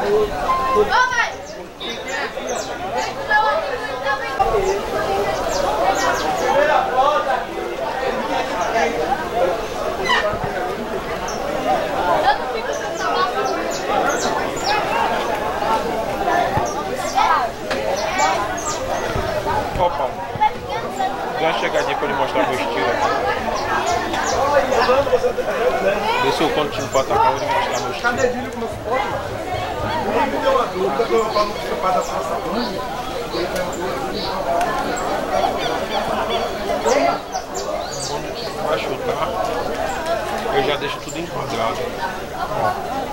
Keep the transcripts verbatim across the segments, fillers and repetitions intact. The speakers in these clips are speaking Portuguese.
Ó, Paulo, dá uma chegadinha pra ele mostrar meu estilo aqui. Vê se eu quando time pra atacar, eu vou mostrar meu estilo. Cadê Dílio com meus fotos? Ele me deu uma dúvida que eu falo com o seu pai da Praça Grande. Ele perguntou. Quando o time vai chutar, eu já deixo tudo enquadrado. Ó.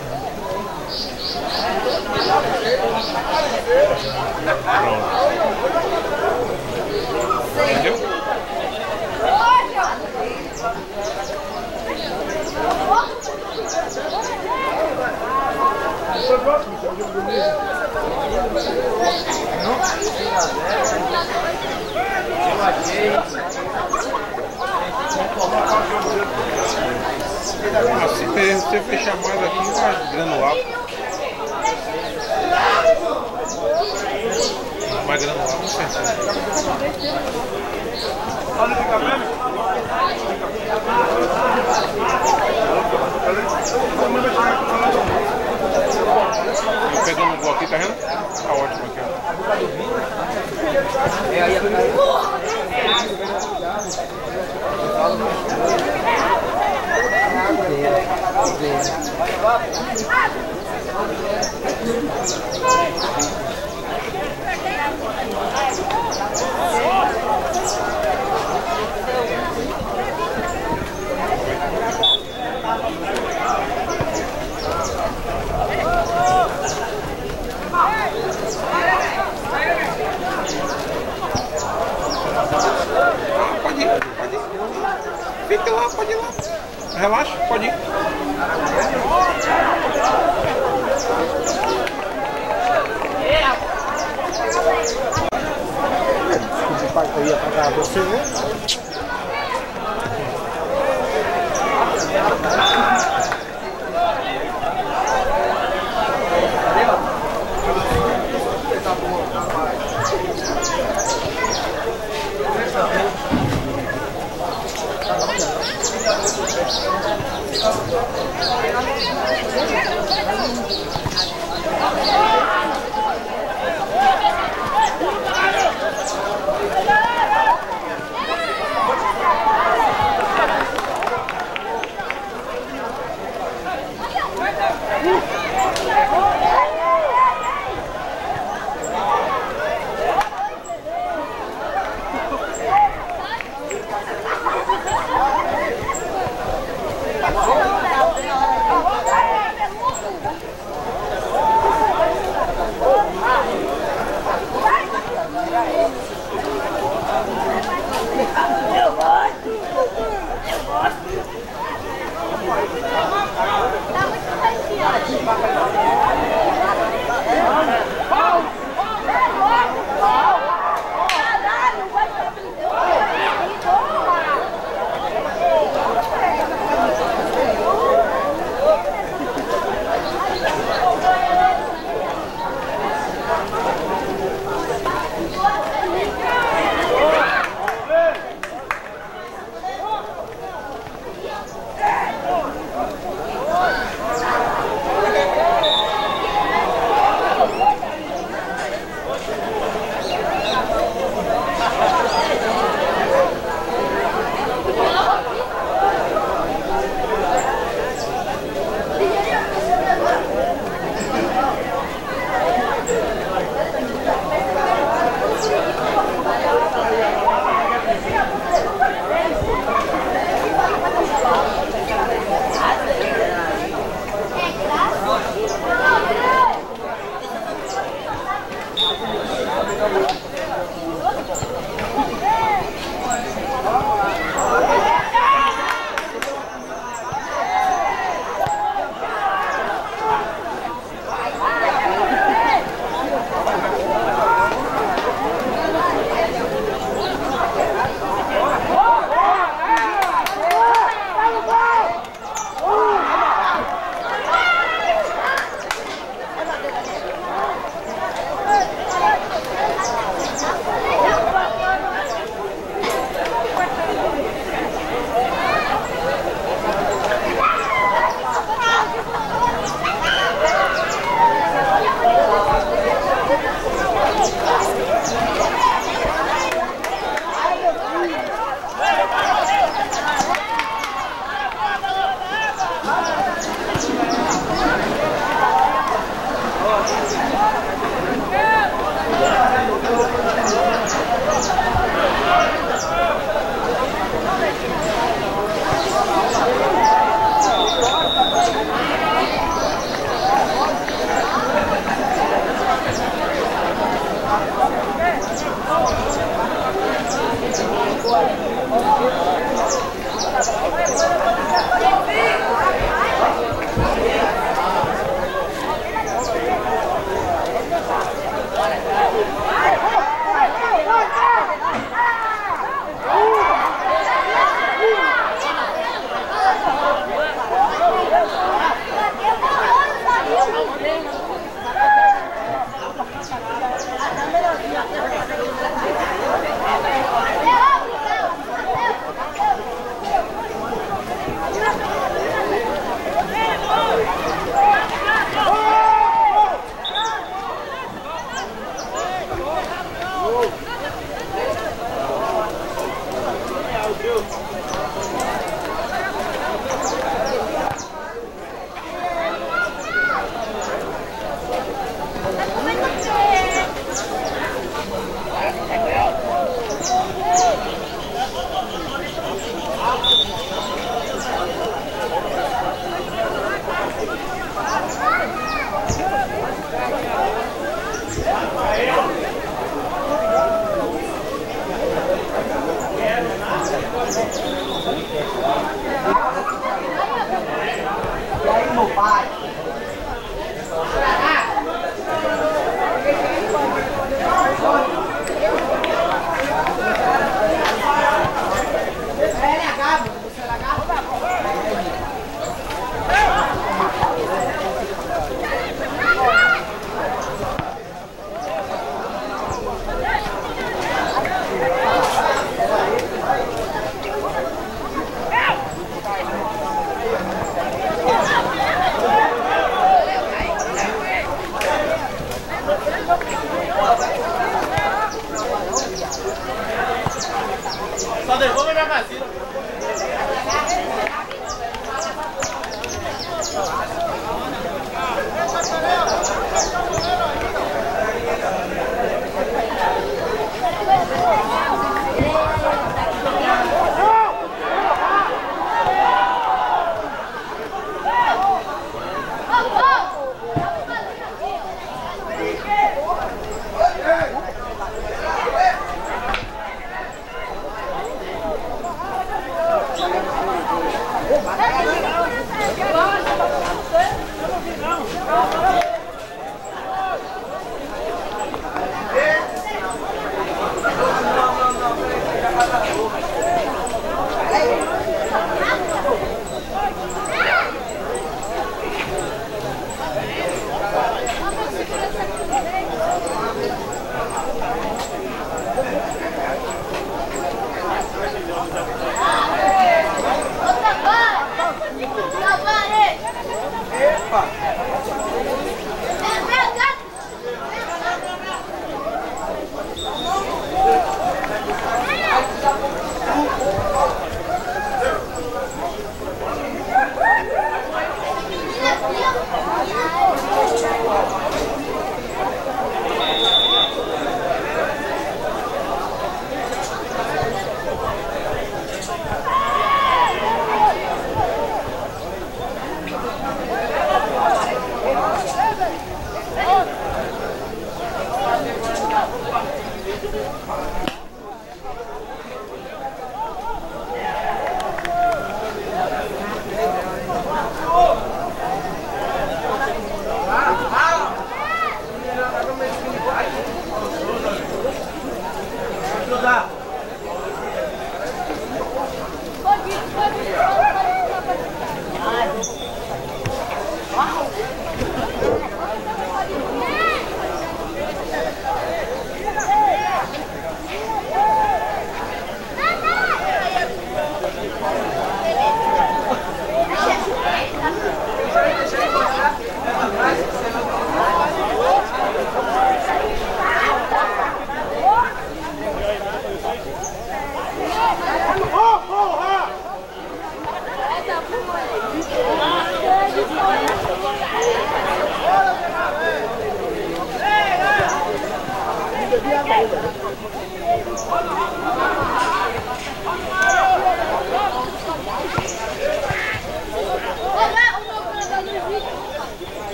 Pronto. Entendeu? Foi próximo, você viu bonito? Não? Eu achei. Ah, se você fechar mais aqui, vai granular. Mais granular, com certeza. Olha o café. Eu pegando o bloco aqui, tá vendo? Tá ótimo aqui, ó. É, aí é Pode ir, pode ir. Fica lá, pode ir lá. Relaxa, pode ir. o pai que eu ia pagar você, né?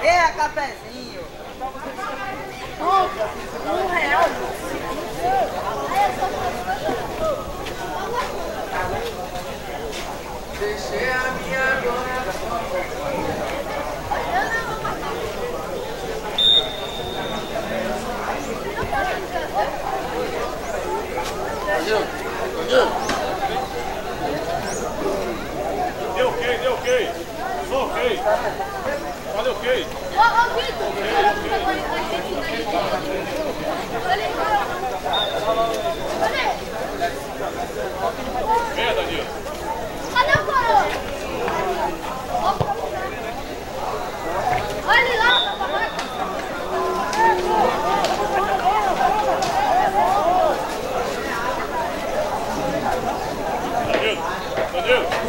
É, cafezinho. Um real. Deixei a minha agora. Deu ok, deu ok. Só ok. Cadê ok? Ô, ô, Vitor. Venha, Danilo. Cadê o coroa? Olha ele lá, papai. Danilo, Danilo.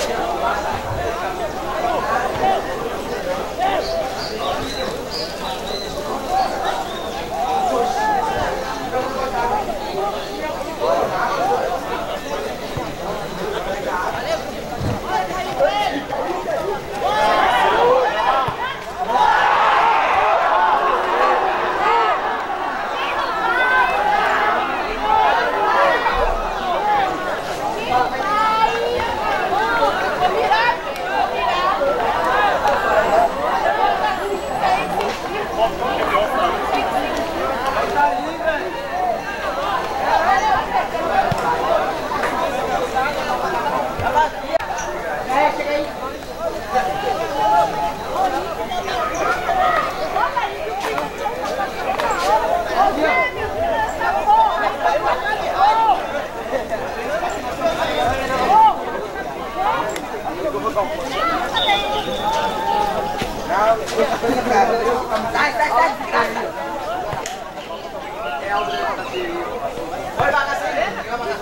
Sai, sai, sai, desgraça. É o Vai bagaceiro.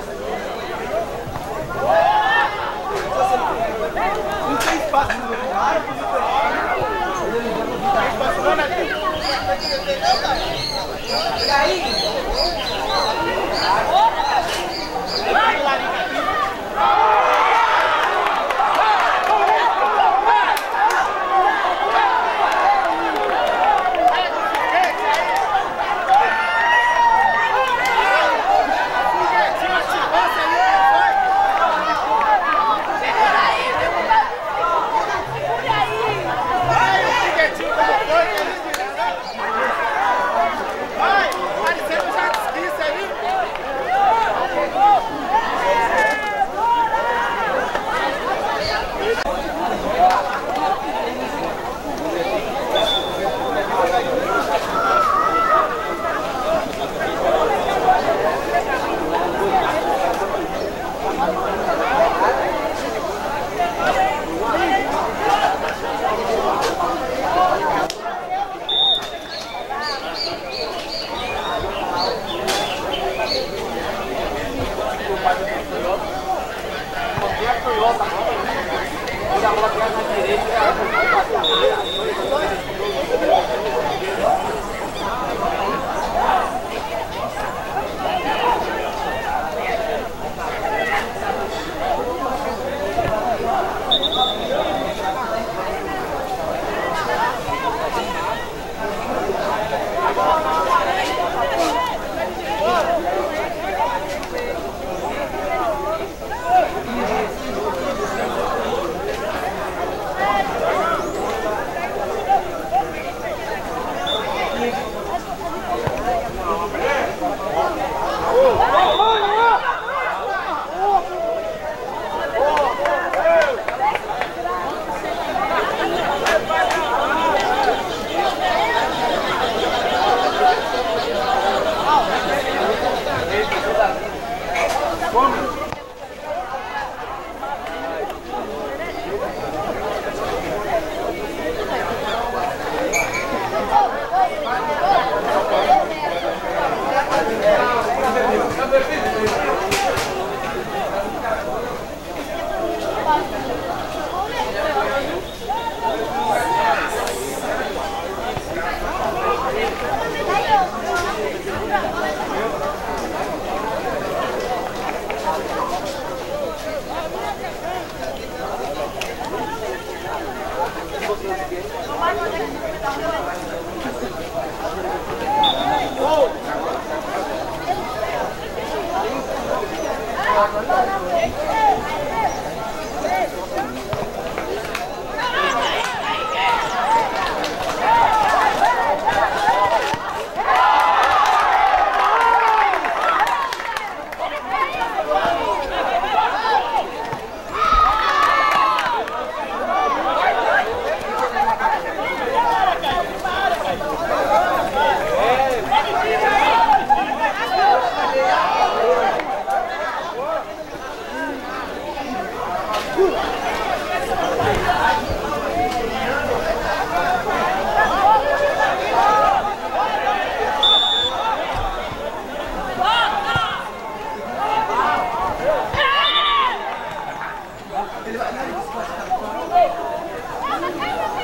Não tem espaço no ar, não tem espaço lá na E aí?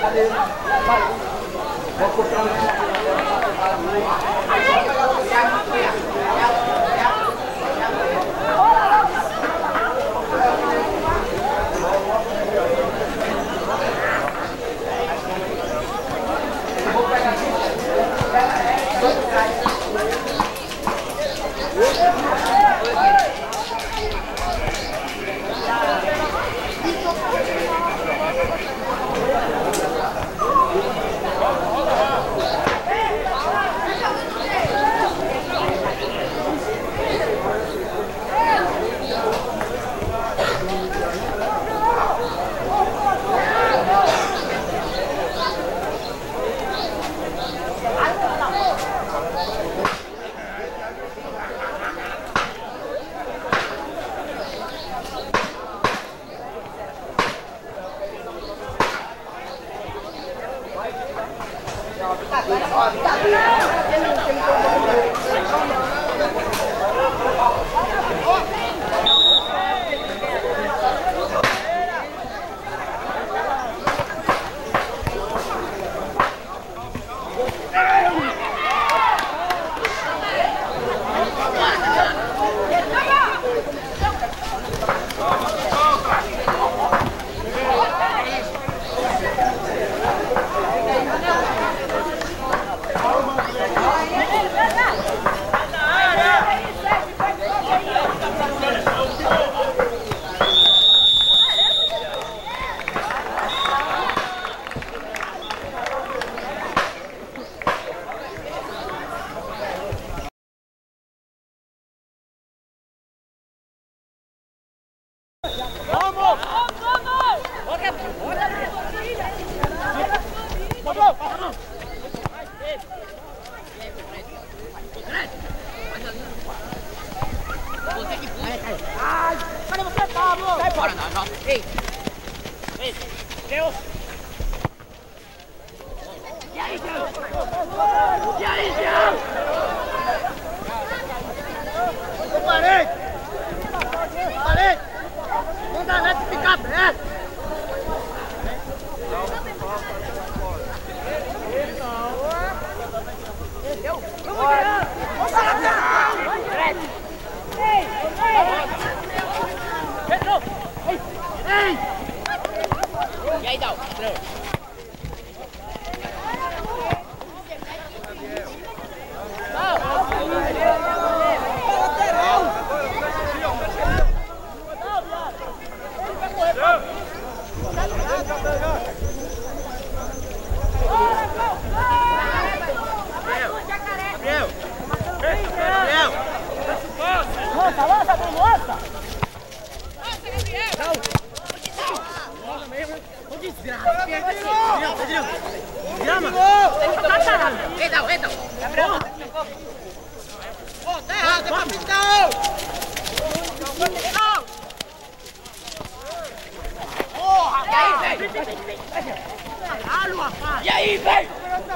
Vou comprar um E aí, velho?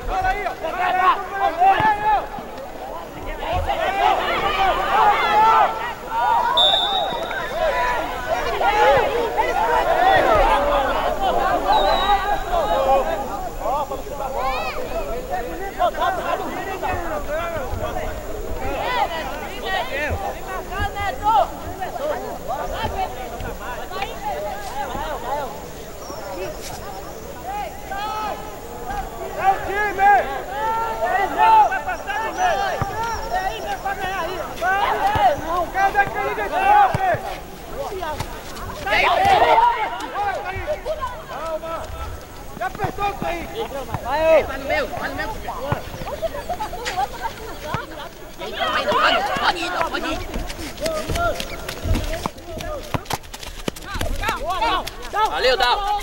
Já apertou o Kaique! Vai, vai no meu, vai no meu. Vai, vai, pode ir, pode ir. Valeu, Dal.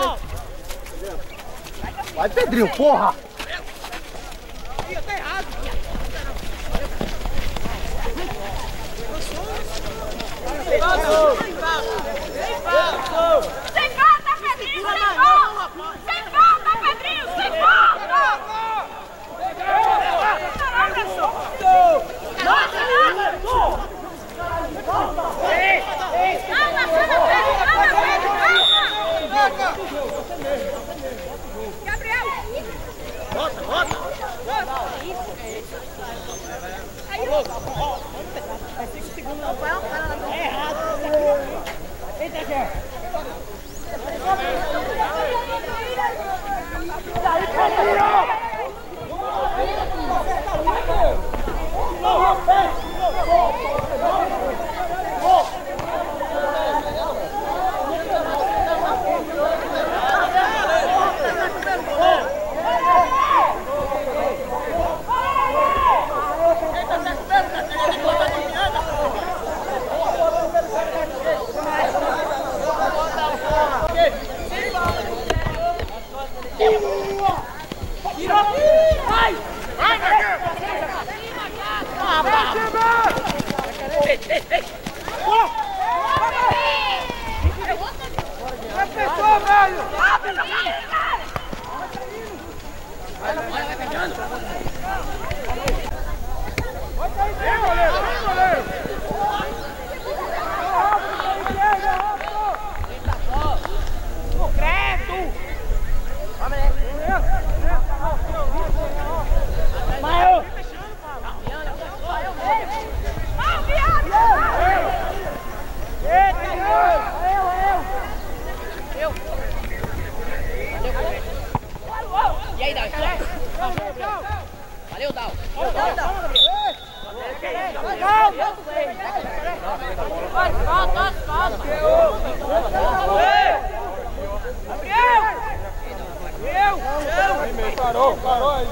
Vai, Pedrinho, porra! Sem falta, Pedrinho, sem falta! Sem falta, Pedrinho, sem falta! Calma, calma, Pedro, calma, Pedro, calma! Gabriel! Bota, bota! Aí, vai cinco segundos. É errado. Eita, Gé. Daí, Catarina! vai! Vai, Marquinhos! Ei, ei, ei! É pessoa, velho! Rápido, cara! Vai, vai pegando! Vem, goleiro! Vem, goleiro! E aí, Dal? Valeu, Dal. Valeu, Dal. Volta, volta, Gabriel! Parou, parou aí.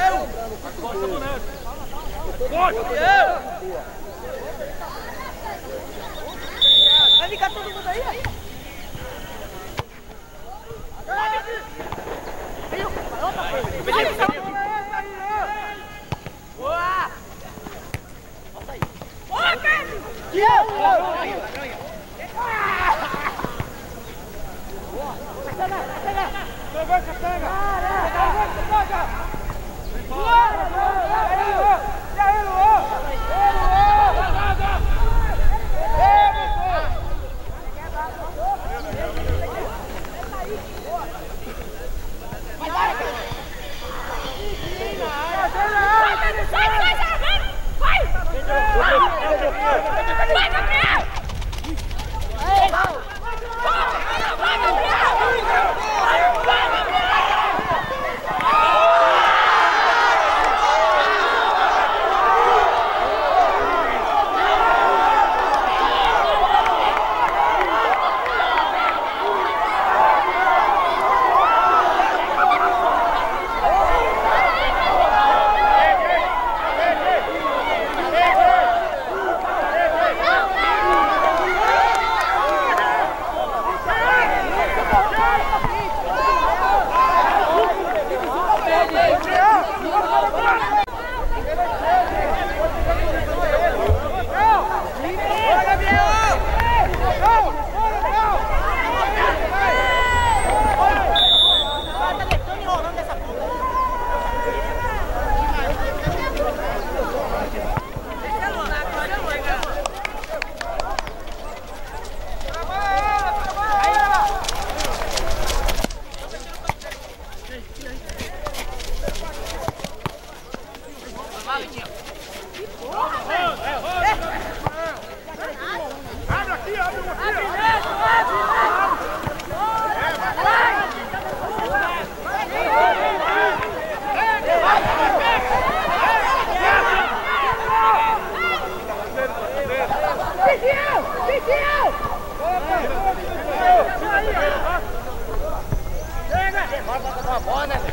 Vai ligar todo mundo aí? Boa! Boa, Pedro! Levanta, pega! Vai, Gabriel! Abre aqui, abre aqui! Vigião! Vigião! Chega! Bora botar uma bola, né?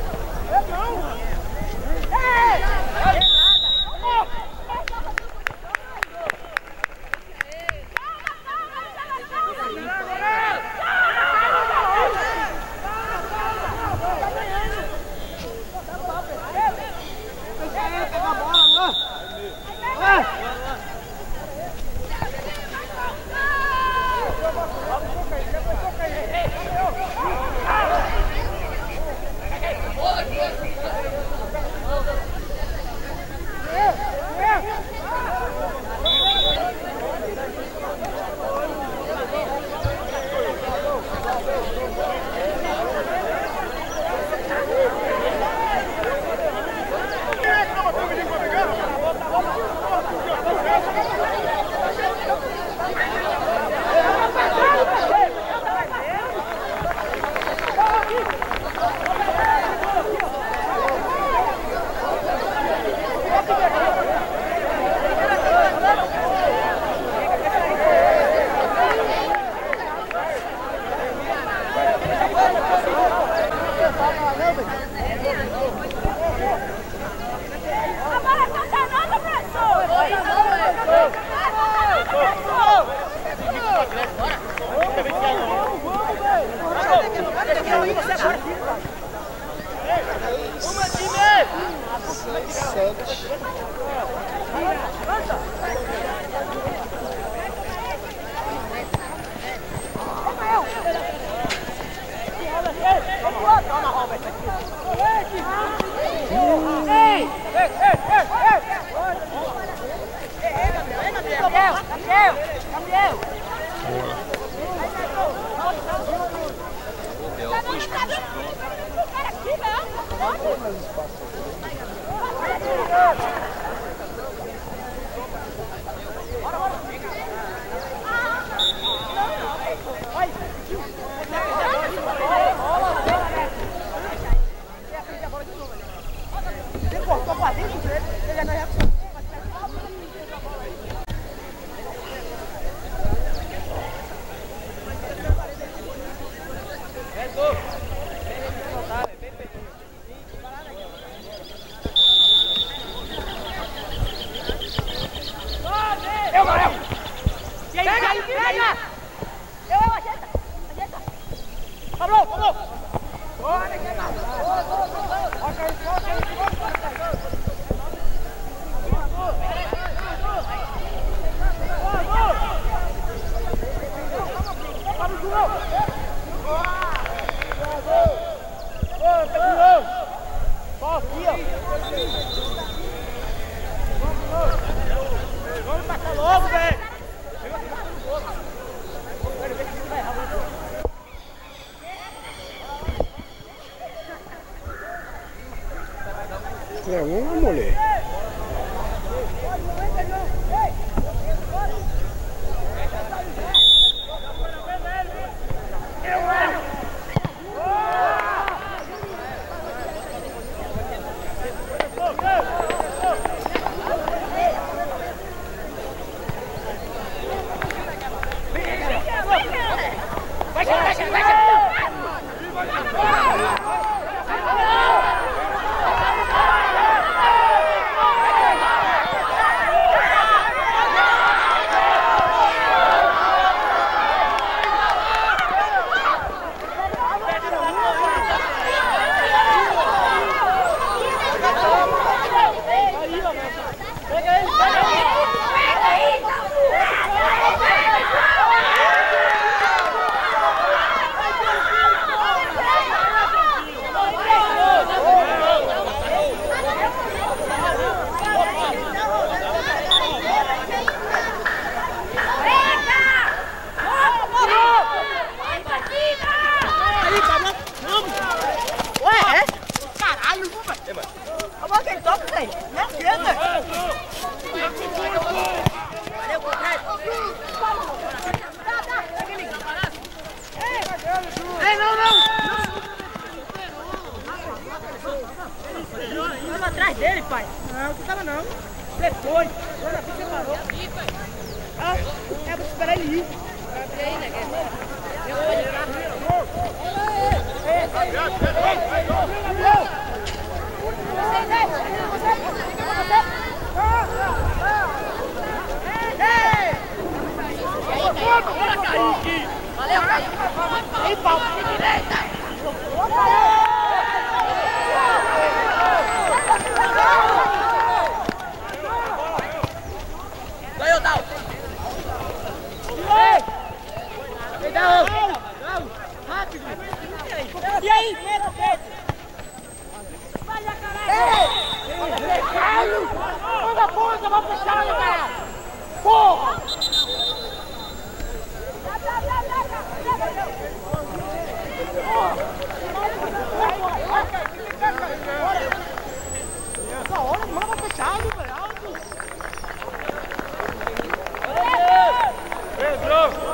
É uma mulher. Atrás dele, pai. Não, não tava não. Ele foi. Quando a pista parou. Ah, é pra esperar ele ir. Valeu, Kaique. Ei, pau. Direita. Ganhou, Dal. Ei! Ei, Dal. Dal. Rápido. E aí? Vai lá, caralho. Caralho. Toda ponta, vai puxar, caralho. Porra. Essa hora, mano, fechado, velho. Alto. Pedro!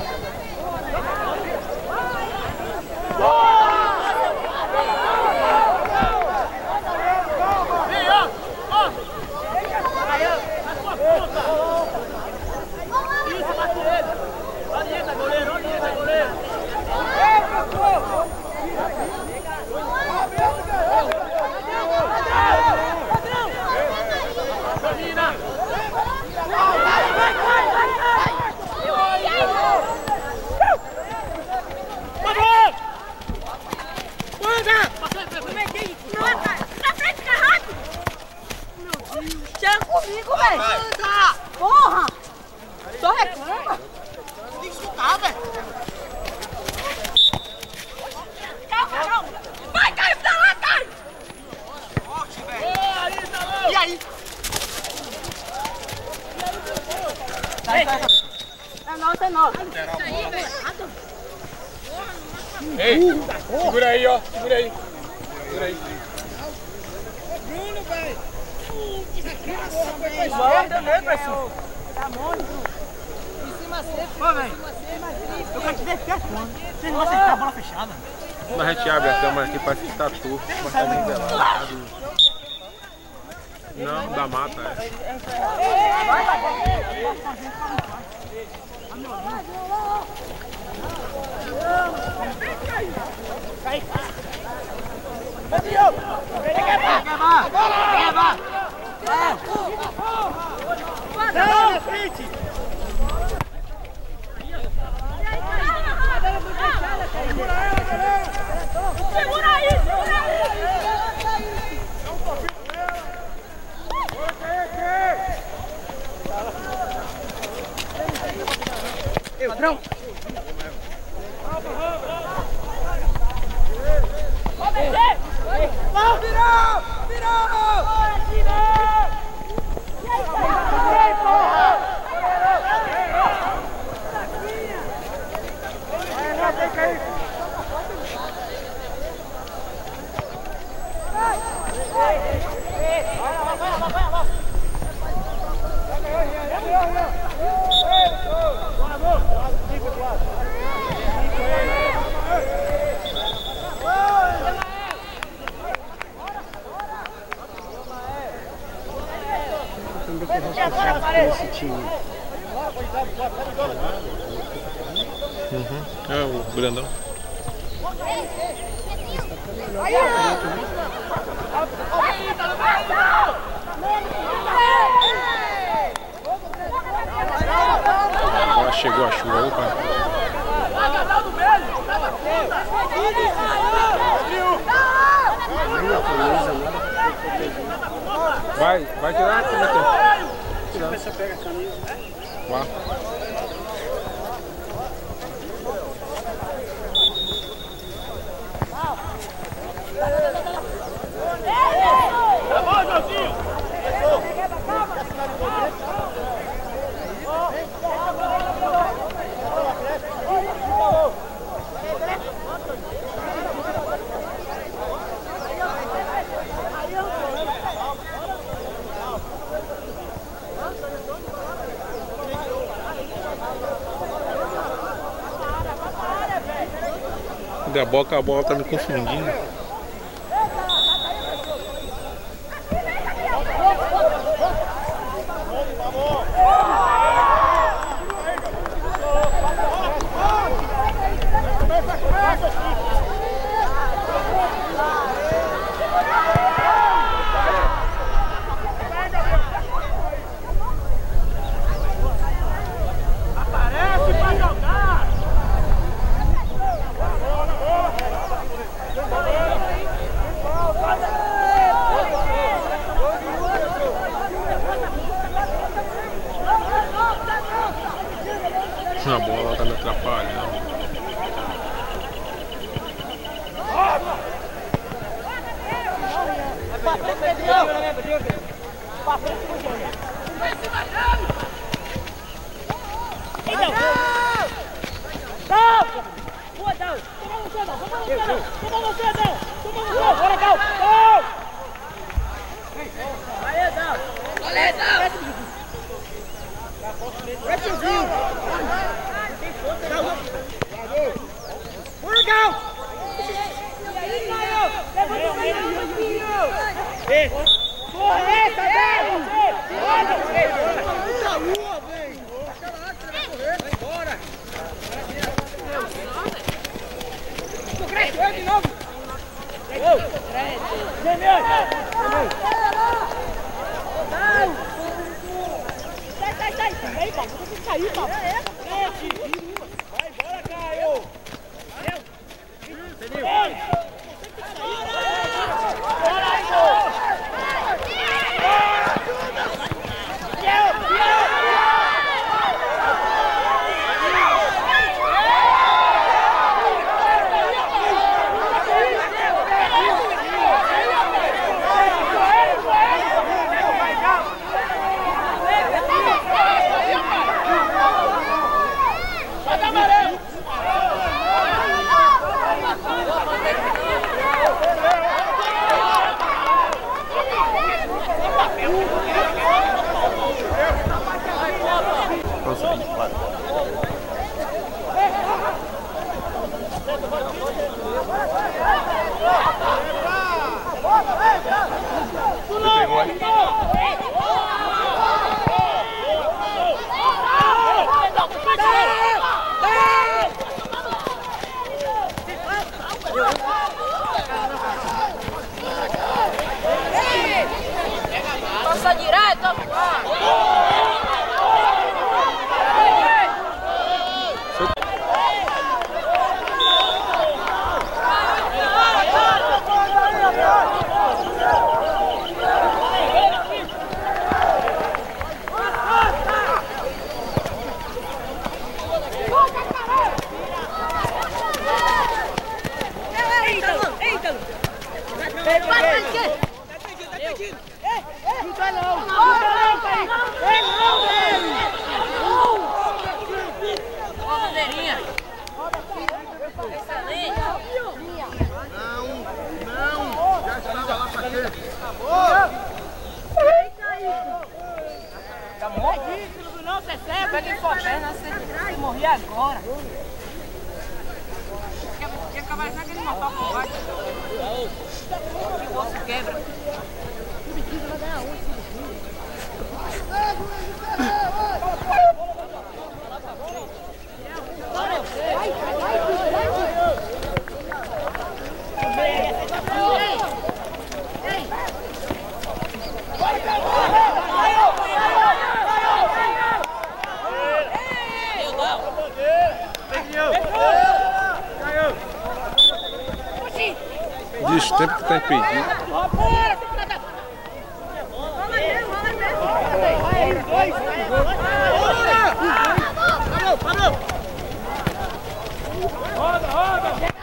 Boa! dezenove. Ei, segura aí, ó. Segura aí. Segura aí. Bruno, velho. Volta, né, pessoal? Tá bom, Bruno. Em cima sempre. Ô, velho. Eu quero te ver até quando. Vocês vão acertar a bola fechada. Mas a gente abre a câmera aqui, parece que tá torto. Mas tá nivelado. Não, da mata, é. Vai, vai, vai. Cai. Vai, Diogo. Vem cá, vai. Vem cá, vai. Não, na frente. Segura ela, galera. Segura aí, segura aí. Dá um topinho pra ela. Bora, aqui. Padrão. Vai, virou! Virou! Esse time. Uhum. É o grandão. Agora chegou a chuva, opa. Vai, vai tirar, Deixa eu ver se eu pego a camisa. Vai. Tá bom, Joãozinho? Da boca a bola tá me confundindo. Aparece pra jogar! A bola tá me atrapalhando. Pra frente, Pedrinho. Pra frente, Pedrinho. Dão! Boa, Dão! Toma você, Dão! Toma você, Dão! Toma você, Dão! Toma você! Bora, Dão! Dão! Aí, Dão! Olha, Dão! Vai, tiozinho! Bora, Dão! Levanta o meio, porra, essa, Dão! Olha, muita lua, velho! Caraca, vai correr! Vai embora! Cresce, vai de novo! Sai, sai, sai! Aí, Paulo, você tem que sair, Paulo! Vai embora, Caio! Valeu! vai. Passa direto, Pega em sua perna, você morrer agora. Ia acabar já que ele matar por baixo. Que o osso quebra. Diz o tempo que tá impedido. Roda, roda!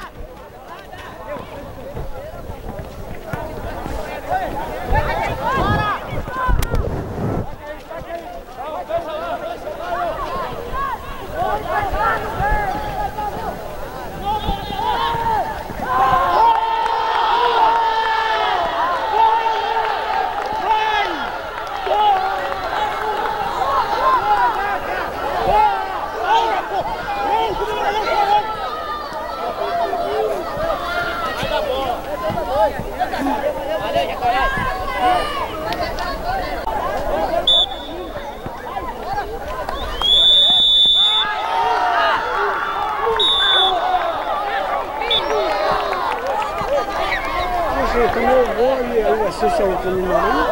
Como eu vou e a associação com o número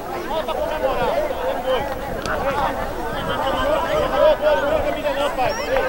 Volta pra comemorar.